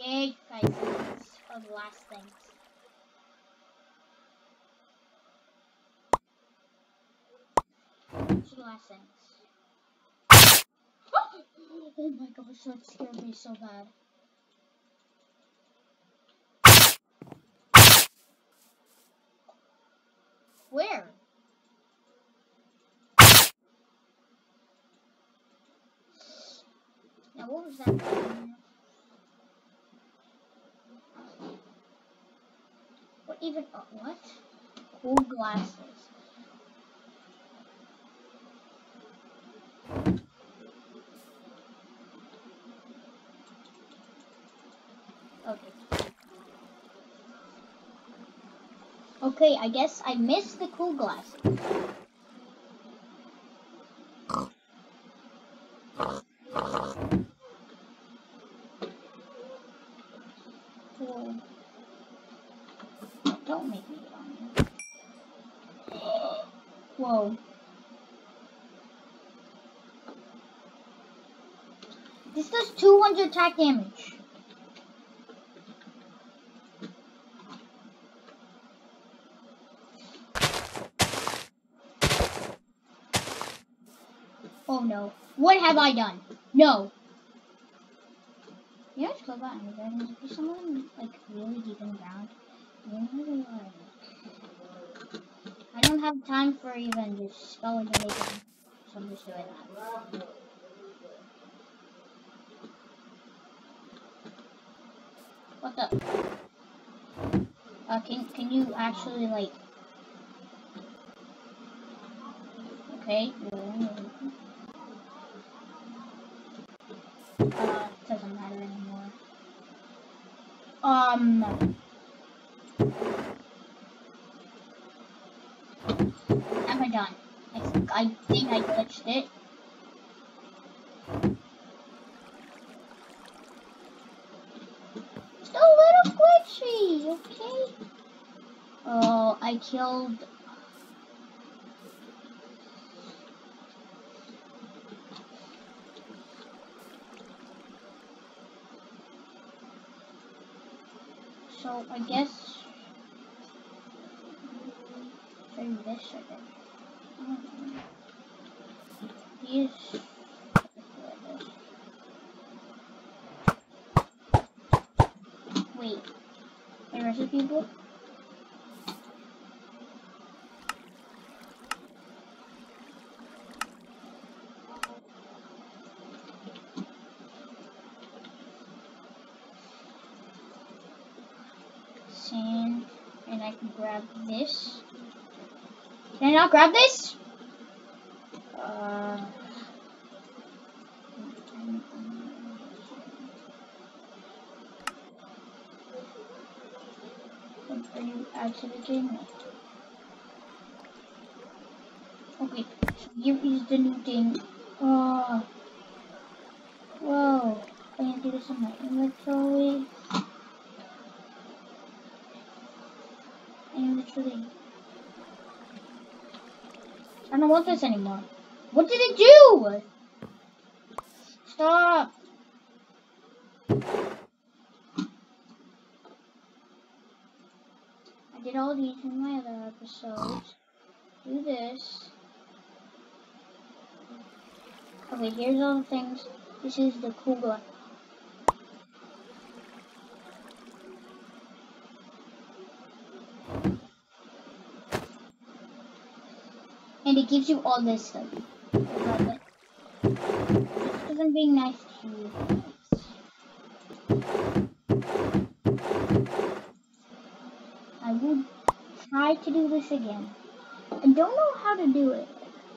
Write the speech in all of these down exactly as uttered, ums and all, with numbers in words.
Egg guys, these are the last things. These are the last things. Oh my gosh, that scared me so bad. Where? Now what was that? What even? Uh, what? Cool glasses. Okay. Okay, I guess I missed the cool glasses. Cool. Don't make me get on you. Whoa. This does two hundred attack damage. Oh no. What have I done? No. You know what's cool about Ender Dragons? If someone like really deep in the ground, you really like I don't have time for even just spelling and making, so I'm just doing that. What the? Uh, can can you actually like? Okay. Uh, it doesn't matter anymore. Um. Am I done? I think I think I glitched it. It's a little glitchy, okay? Oh, I killed. So I guess try this again. These. Wait. The rest of people? Sand. And I can grab this. Can I not grab this? Uh. Are you actually kidding me? Okay, so here is the new thing. Oh. Whoa. I can do this in my inventory. And literally. I don't want this anymore. What did it do? Stop. I did all these in my other episodes. Do this. Okay, here's all the things. This is the Kugla. And it gives you all this stuff. But this isn't being nice to you. I will try to do this again. I don't know how to do it.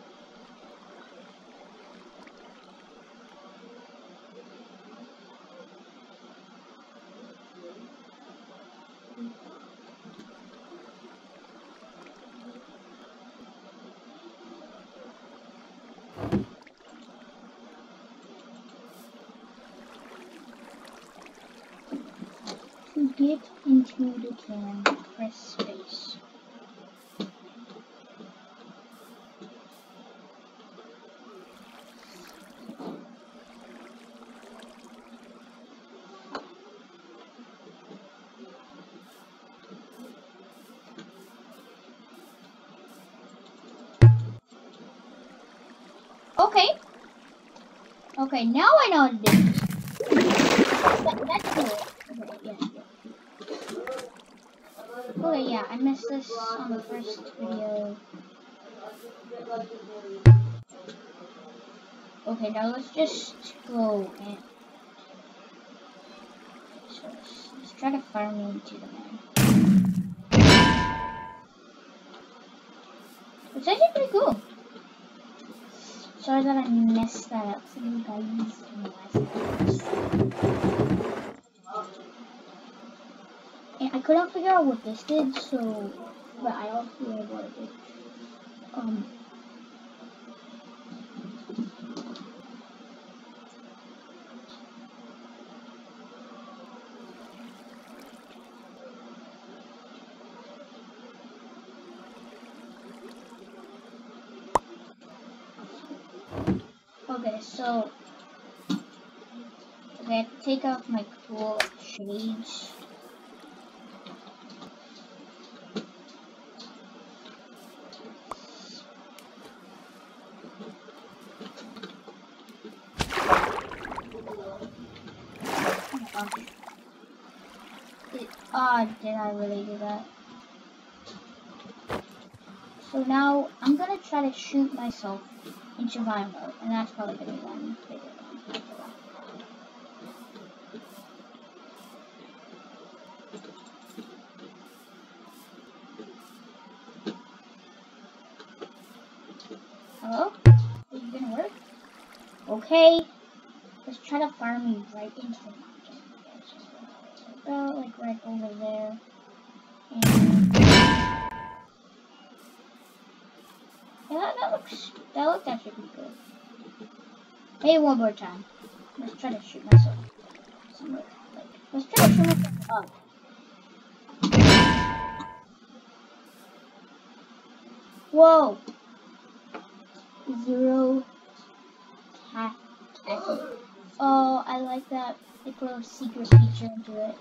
To get into the can, press space. Okay. Okay, now I know how to do this. That, that's cool. Okay, yeah, yeah. Okay, yeah, I missed this on the first video. Okay, now let's just go and so let's, let's try to farm into the man. It's actually pretty cool. Sorry that I messed that up for you guys in the last episode. And I couldn't figure out what this did, so but I don't feel what it did. Um Okay, so okay, I have to take off my cool shades. It, ah, did I really do that? So now I'm gonna try to shoot myself in survival mode, and that's probably gonna be one bigger one. Hello? Is it gonna work? Okay. Let's try to farm me right into the mountain. About like right over there. And yeah, that, that looks that looked actually pretty good. Maybe one more time. Let's try to shoot myself somewhere. Like, let's try to shoot myself up. Whoa! Zero cat. Oh, I like that. They put a secret feature into it.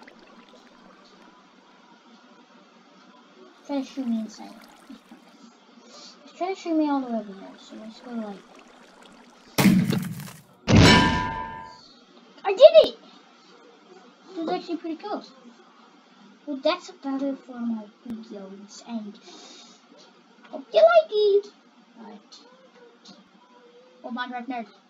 Try to shoot me inside. Let's try to shoot me all the way over there. So let's go like. I did it! It was actually pretty close. Well, that's about it for my videos, and hope you like it. Bye. Oh, Minecraft Nerd.